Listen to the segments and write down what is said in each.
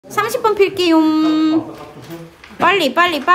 30번 필게요. 빨리.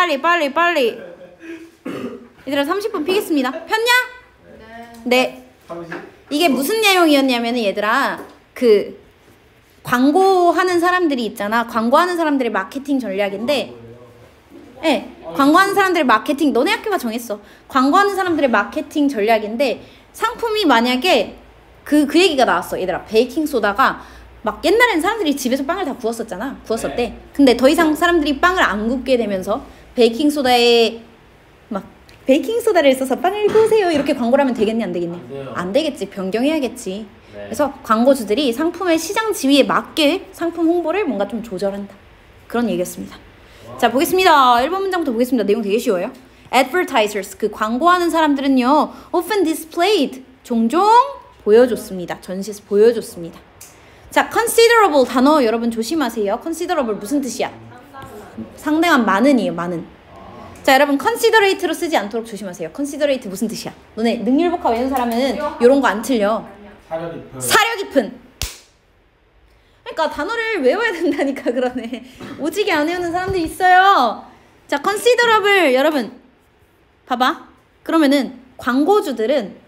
얘들아 30번 피겠습니다. 폈냐? 네. 이게 무슨 내용이었냐면은 얘들아 그 광고하는 사람들이 있잖아. 광고하는 사람들의 마케팅 전략인데 네, 광고하는 사람들의 마케팅 너네 학교가 정했어. 광고하는 사람들의 마케팅 전략인데 상품이 만약에 그 얘기가 나왔어. 얘들아 베이킹소다가 막 옛날엔 사람들이 집에서 빵을 다 구웠었대. 근데 더 이상 사람들이 빵을 안 굽게 되면서 베이킹소다에 막 베이킹소다를 써서 빵을 구우세요 이렇게 광고를 하면 되겠니 안 되겠니? 안 되겠지. 변경해야겠지. 그래서 광고주들이 상품의 시장 지위에 맞게 상품 홍보를 뭔가 좀 조절한다. 그런 얘기였습니다. 자 보겠습니다. 1번 문장부터 보겠습니다. 내용 되게 쉬워요. Advertisers 그 광고하는 사람들은요 often displayed 종종 보여줬습니다. 전시에서 보여줬습니다. 자 considerable 단어 여러분 조심하세요. considerable 무슨 뜻이야? 상당한 많은이에요. 많은. 자 여러분 considerate로 쓰지 않도록 조심하세요. considerate 무슨 뜻이야? 너네 능률복화 외우는 사람은 요런 거 안 틀려. 사려 깊은. 그러니까 단어를 외워야 된다니까 그러네. 오지게 안 외우는 사람들이 있어요. 자 considerable 여러분 봐봐. 그러면은 광고주들은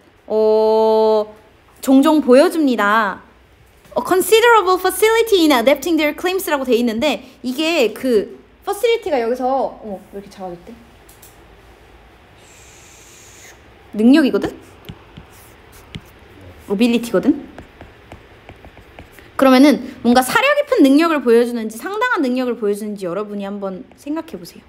종종 보여줍니다. considerable facility in adapting their claims라고 돼 있는데 이게 그 facility가 여기서 왜 이렇게 작아졌대? 능력이거든? ability거든? 그러면은 뭔가 사려 깊은 능력을 보여주는지 상당한 능력을 보여주는지 여러분이 한번 생각해 보세요.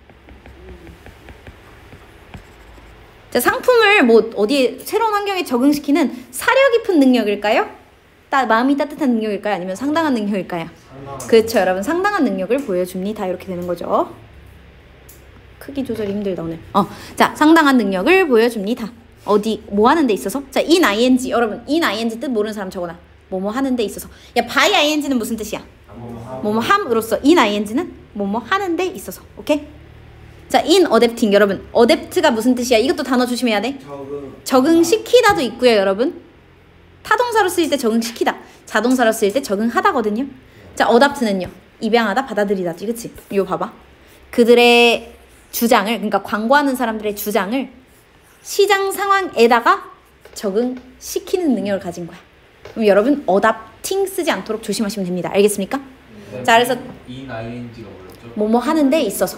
자, 상품을 뭐 어디에 새로운 환경에 적응시키는 사려 깊은 능력일까요? 마음이 따뜻한 능력일까요? 아니면 상당한 능력일까요? 그렇죠, 여러분. 상당한 능력을 보여줍니다. 이렇게 되는 거죠. 크기 조절이 힘들다 오늘. 자, 상당한 능력을 보여줍니다. 어디 뭐 하는 데 있어서? 자, in ing 여러분, in ing 뜻 모르는 사람 적어놔. 뭐뭐 하는 데 있어서. 야, by ing는 무슨 뜻이야? 뭐뭐 함으로써. in ing는 뭐뭐 하는 데 있어서. 오케이? 자, in adapting 여러분. adapt가 무슨 뜻이야? 이것도 단어 조심해야 돼. 적응시키다도 있고요, 여러분. 타동사로 쓰일 때 적응시키다. 자동사로 쓰일 때 적응하다거든요. 자, adapt는요. 입양하다, 받아들이다지. 그치? 이거 봐봐. 그들의 주장을, 그러니까 광고하는 사람들의 주장을 시장 상황에다가 적응시키는 능력을 가진 거야. 그럼 여러분 adapting 쓰지 않도록 조심하시면 됩니다. 알겠습니까? 네, 자, 그래서 in ing가 뭐였죠? 뭐뭐 하는 데 있어서.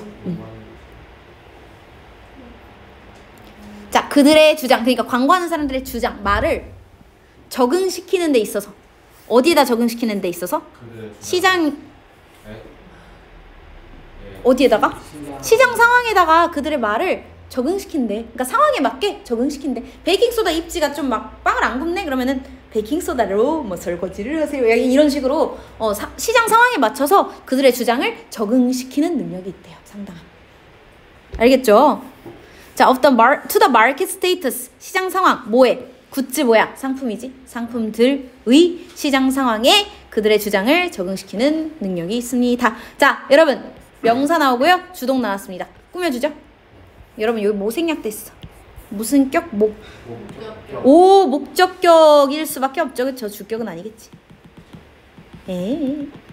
자, 그들의 주장, 그러니까 광고하는 사람들의 주장, 말을 적응시키는 데 있어서. 어디에다 적응시키는 데 있어서? 시장 네. 어디에다가? 시장 상황에다가 그들의 말을 적응시킨대. 그러니까 상황에 맞게 적응시킨대. 베이킹소다 입지가 좀 막 빵을 안 굽네? 그러면은 베이킹소다로 뭐 설거지를 하세요. 이런 식으로 시장 상황에 맞춰서 그들의 주장을 적응시키는 능력이 있대요. 상당한. 알겠죠? 자, to the market status. 시장 상황. 뭐에? 굿즈 뭐야? 상품이지. 상품들의 시장 상황에 그들의 주장을 적응시키는 능력이 있습니다. 자, 여러분 명사 나오고요. 주동 나왔습니다. 꾸며주죠. 여러분 여기 뭐 생략됐어? 무슨 격? 목적격일 수밖에 없죠. 그쵸? 주격은 아니겠지. 에이.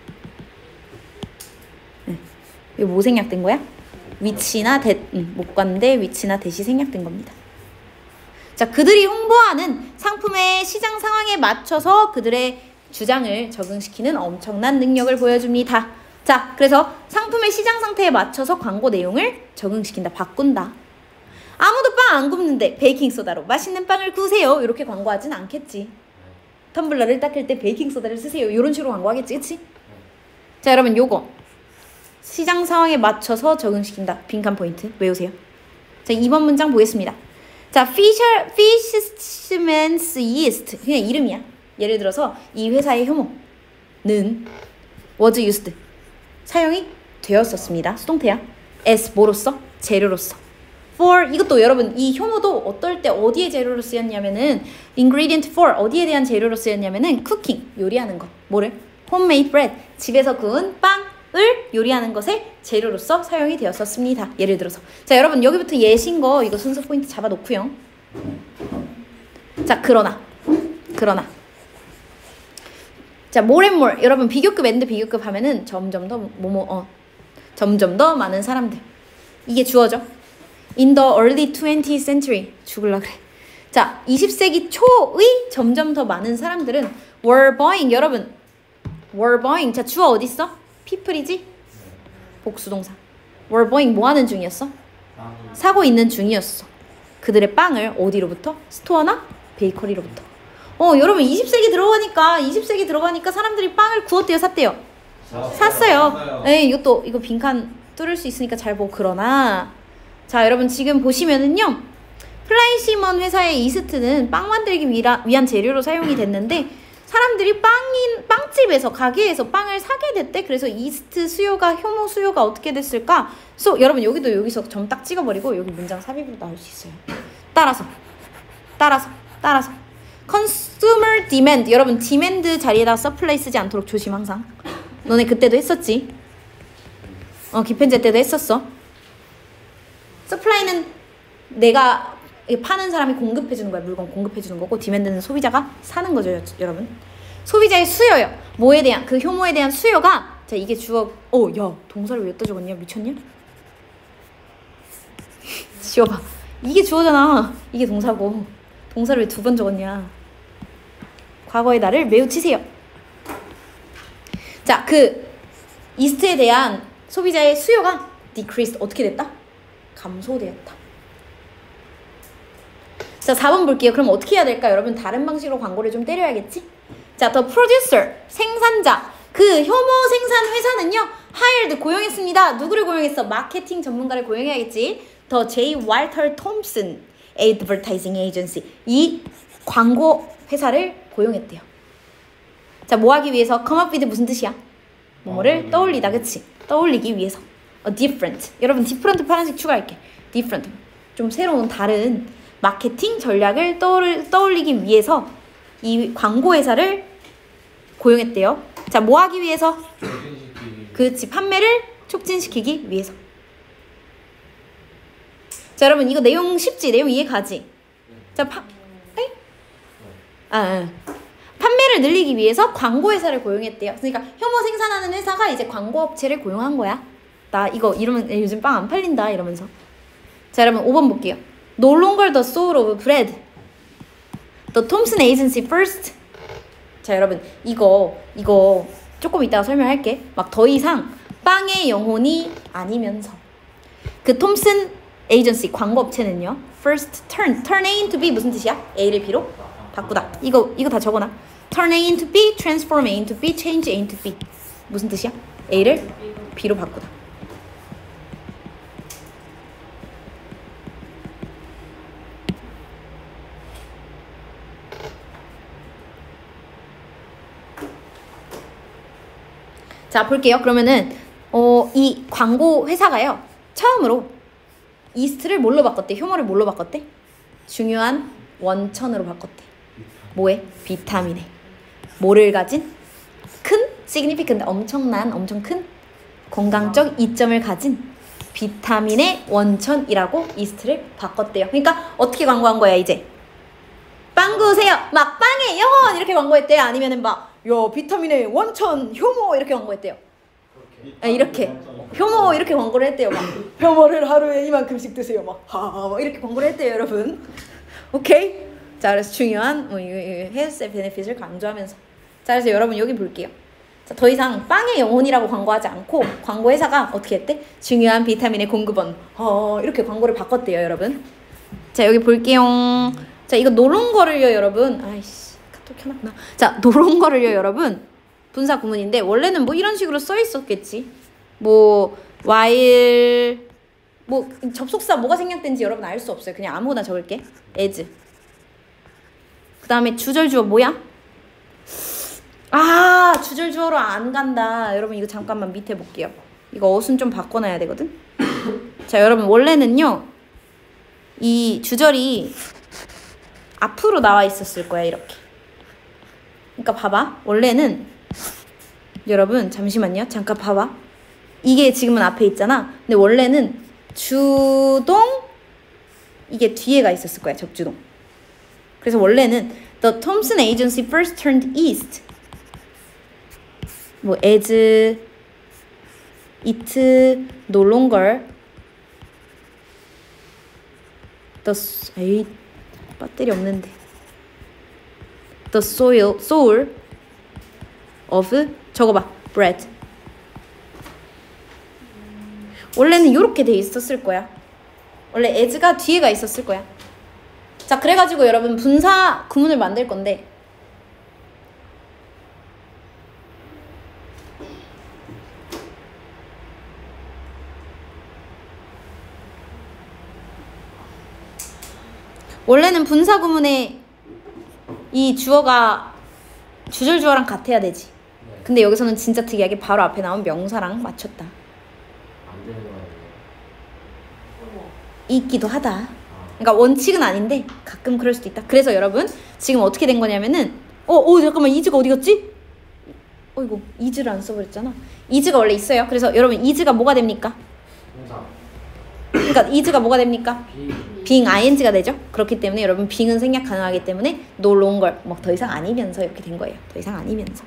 이거 뭐 생략된 거야? 위치나 목관대 위치나 대시 생략된 겁니다. 자, 그들이 홍보하는 상품의 시장 상황에 맞춰서 그들의 주장을 적응시키는 엄청난 능력을 보여줍니다. 자, 그래서 상품의 시장 상태에 맞춰서 광고 내용을 적응시킨다. 바꾼다. 아무도 빵 안 굽는데 베이킹소다로 맛있는 빵을 구우세요. 이렇게 광고하진 않겠지. 텀블러를 닦을 때 베이킹소다를 쓰세요. 이런 식으로 광고하겠지. 그치? 자, 여러분 요거 시장 상황에 맞춰서 적응시킨다. 빈칸 포인트 외우세요. 자, 2번 문장 보겠습니다. 자, Fisherman's Yeast 그냥 이름이야. 예를 들어서 이 회사의 효모는 was used 사용이 되었었습니다. 수동태야. as 뭐로써? 재료로서. for 이것도 여러분 이 효모도 어떨 때 어디에 재료로 쓰였냐면은 ingredient for 어디에 대한 재료로 쓰였냐면은 cooking 요리하는 것. 뭐를? homemade bread 집에서 구운 빵을 요리하는 것에 재료로서 사용이 되었었습니다. 예를 들어서. 자, 여러분 여기부터 예신 거 이거 순서 포인트 잡아 놓고요. 자, 그러나 자, more and more. 여러분 비교급 and 비교급 하면은 점점 더 점점 더 많은 사람들. 이게 주어죠. In the early 20th century. 죽을라 그래. 자, 20세기 초의 점점 더 많은 사람들은 were buying. 여러분 were buying. 자, 주어 어디 있어? people이지? 복수동사. were buying 뭐 하는 중이었어? 사고 있는 중이었어. 그들의 빵을 어디로부터? 스토어나 베이커리로부터. 여러분 20세기 들어가니까 사람들이 빵을 구웠대요, 샀대요? 샀어요. 네, 이거 빈칸 뚫을 수 있으니까 잘 보고. 그러나 자, 여러분 지금 보시면은요, 플라이시먼 회사의 이스트는 빵 만들기 위한 재료로 사용이 됐는데 사람들이 빵집에서 가게에서 빵을 사게 됐대. 그래서 이스트 수요가 효모 수요가 어떻게 됐을까? 여러분 여기서 점 딱 찍어버리고 여기 문장 삽입으로 나올 수 있어요. 따라서 consumer demand. 여러분 demand 자리에다 supply 쓰지 않도록 조심 항상. 너네 그때도 했었지? 기펜제 때도 했었어. supply는 내가 파는 사람이 공급해주는 거야. 물건 공급해주는 거고, demand는 소비자가 사는 거죠, 여러분. 소비자의 수요요. 뭐에 대한, 그 효모에 대한 수요가, 자, 이게 주어. 야, 동사를 왜 여기다 적었냐? 미쳤냐? 지워봐. 이게 주어잖아. 이게 동사고. 동사를 왜 2번 적었냐? 과거의 나를 매우 치세요. 자, 그 이스트에 대한 소비자의 수요가 decreased. 어떻게 됐다? 감소되었다. 자, 4번 볼게요. 그럼 어떻게 해야 될까? 여러분 다른 방식으로 광고를 좀 때려야겠지? 자, the producer, 생산자. 그 효모 생산 회사는요, hired, 고용했습니다. 누구를 고용했어? 마케팅 전문가를 고용해야겠지. The J. Walter Thompson Advertising Agency. 이 광고 회사를 고용했대요. 자, 뭐 하기 위해서? come up with 무슨 뜻이야? 뭐를 떠올리다, 그치? 떠올리기 위해서. different. 여러분 different 파란색 추가할게. different. 좀 새로운 다른 마케팅 전략을 떠올리기 위해서 이 광고 회사를 고용했대요. 자, 뭐 하기 위해서? 그렇지, 판매를 촉진시키기 위해서. 자, 여러분 이거 내용 쉽지? 내용 이해 가지? 자, 판매를 늘리기 위해서 광고 회사를 고용했대요. 그러니까 효모 생산하는 회사가 이제 광고 업체를 고용한 거야. 나 이거 이러면 요즘 빵 안 팔린다 이러면서. 자, 여러분 5번 볼게요. No longer the soul of bread. The Thompson Agency first. 자, 여러분 이거 조금 이따가 설명할게. 막 더 이상 빵의 영혼이 아니면서 그 톰슨 에이전시 광고 업체는요, first turn A into B 무슨 뜻이야? A를 B로 바꾸다. 이거 다 적어놔. turn A into B, transform A into B, change A into B. 무슨 뜻이야? A를 B로 바꾸다. 자, 볼게요. 그러면은 이 광고 회사가요, 처음으로 이스트를 뭘로 바꿨대? 효모를 뭘로 바꿨대? 중요한 원천으로 바꿨대. 뭐에? 비타민에. 뭐를 가진? 큰? significant. 엄청 큰 건강적 이점을 가진 비타민의 원천이라고 이스트를 바꿨대요. 그러니까 어떻게 광고한 거야 이제? 빵 구우세요. 막 빵의 영혼 이렇게 광고했대요. 아니면은 막 비타민의 원천 효모 이렇게 광고했대요. 이렇게 효모 이렇게 광고를 했대요. 막 효모를 하루에 이만큼씩 드세요. 막 이렇게 광고를 했대요, 여러분. 오케이. 자, 그래서 중요한 헬스 베네핏을 강조하면서. 자, 그래서 여러분 여기 볼게요. 자, 더 이상 빵의 영혼이라고 광고하지 않고 광고 회사가 어떻게 했대? 중요한 비타민의 공급원. 이렇게 광고를 바꿨대요, 여러분. 자, 여기 볼게요. 자, 이거 노른 거를요, 여러분. 아이씨, 카톡 켜놨구나. 자, 노른 거를요, 여러분. 분사 구문인데 원래는 뭐 이런 식으로 써 있었겠지. 뭐 while 뭐 접속사 뭐가 생략된지 여러분 알 수 없어요. 그냥 아무거나 적을게. as. 그 다음에 주절 주어 뭐야? 주절 주어로 안 간다. 여러분 이거 잠깐만 밑에 볼게요. 이거 어순 좀 바꿔놔야 되거든. 자, 여러분 원래는요, 이 주절이 앞으로 나와 있었을 거야, 이렇게. 그러니까 봐봐. 원래는 여러분 잠시만요. 잠깐 봐봐. 이게 지금은 앞에 있잖아. 근데 원래는 주동 이게 뒤에가 있었을 거야, 적주동. 그래서 원래는 The Thompson Agency first turned east. 뭐 as, it, no longer 에이 배터리 없는데 the soul of 적어봐 bread. 원래는 이렇게 돼 있었을 거야. 원래 as가 뒤에가 있었을 거야. 자, 그래가지고 여러분 분사 구문을 만들 건데 원래는 분사 구문에 이 주어가 주절주어랑 같아야 되지. 근데 여기서는 진짜 특이하게 바로 앞에 나온 명사랑 맞췄다. 안 되는 거 아니에요? 있기도 하다. 그러니까 원칙은 아닌데 가끔 그럴 수도 있다. 그래서 여러분 지금 어떻게 된 거냐면은 잠깐만 이즈가 어디 갔지? 이거 이즈를 안 써버렸잖아. 이즈가 원래 있어요. 그래서 여러분 이즈가 뭐가 됩니까? 동사. 그러니까 이즈가 뭐가 됩니까? 비. being ing가 되죠. 그렇기 때문에 여러분 being은 생략 가능하기 때문에 no longer 뭐 더 이상 아니면서 이렇게 된 거예요. 더 이상 아니면서.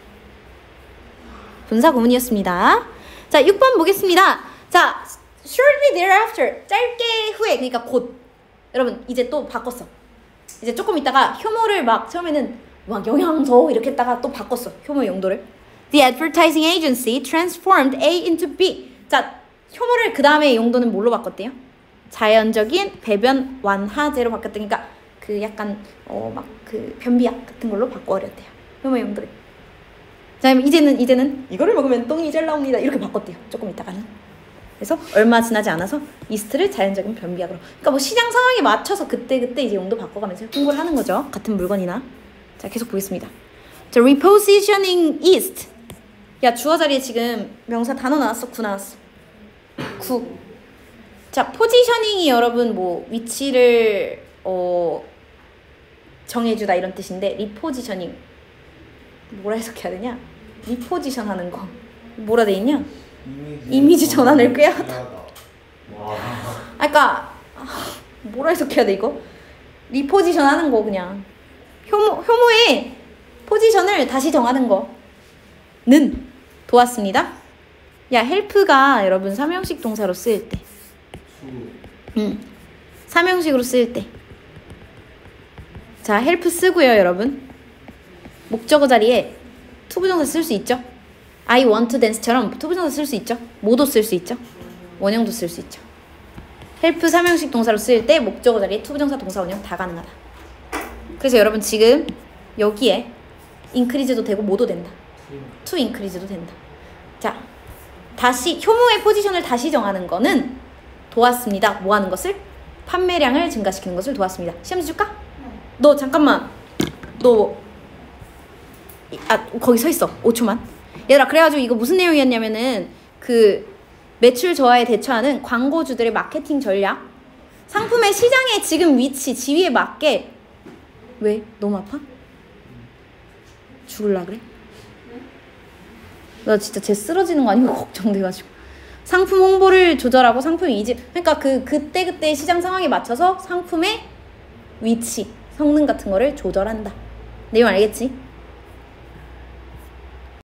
분사 구문이었습니다. 자, 6번 보겠습니다. 자, shortly thereafter 짧게 후에 그러니까 곧. 여러분 이제 또 바꿨어. 이제 조금 있다가 효모를 막 처음에는 막 영양소 이렇게 했다가 또 바꿨어. 효모 용도를. The advertising agency transformed A into B. 자, 효모를 그 다음에 용도는 뭘로 바꿨대요? 자연적인 배변 완화제로 바꿨다. 그러니까 그 약간 막 그 변비약 같은 걸로 바꿔버렸대요. 효모 용도를. 자, 이제는 이거를 먹으면 똥이 잘 나옵니다. 이렇게 바꿨대요. 조금 있다가는. 그래서 얼마 지나지 않아서 이스트를 자연적인 변비약으로. 그러니까 뭐 시장 상황에 맞춰서 그때 이제 용도 바꿔가면서 홍보를 하는 거죠. 같은 물건이나. 자, 계속 보겠습니다. 자, repositioning east. 야, 주어 자리에 지금 명사 단어 나왔어? 구 나왔어? 구. 자, 포지셔닝이 여러분 뭐 위치를 정해주다 이런 뜻인데 리포지셔닝 뭐라 해석해야 되냐? 리포지션 하는 거 뭐라 돼 있냐? 이미지 전환을 꾀하다. 그러니까 뭐라 해석해야 돼 이거? 리포지션 하는 거 그냥 효모의 포지션을 다시 정하는 거는 도왔습니다. 야, 헬프가 여러분 삼형식 동사로 쓰일 때 삼형식으로 쓰일 때 자, 헬프 쓰고요 여러분. 목적어 자리에 투부정사 쓸 수 있죠. I want to dance처럼 투부정사 쓸 수 있죠. 모도 쓸 수 있죠. 원형도 쓸 수 있죠. 헬프 삼형식 동사로 쓰일 때 목적어 자리에 투부정사 동사 원형 다 가능하다. 그래서 여러분 지금 여기에 increase도 되고 모도 된다. to increase도 된다. 자, 다시 효모의 포지션을 다시 정하는 거는 도왔습니다. 뭐 하는 것을? 판매량을 증가시키는 것을 도왔습니다. 시험지 줄까? 너 잠깐만. 거기 서 있어. 5초만. 얘들아, 그래가지고 이거 무슨 내용이었냐면은 그 매출 저하에 대처하는 광고주들의 마케팅 전략, 상품의 시장의 지금 위치, 지위에 맞게. 왜? 너무 아파? 죽을라 그래? 나 진짜 쟤 쓰러지는 거 아니고 걱정돼가지고. 상품 홍보를 조절하고 상품 이직, 그러니까 그때 시장 상황에 맞춰서 상품의 위치, 성능 같은 거를 조절한다. 내용 알겠지?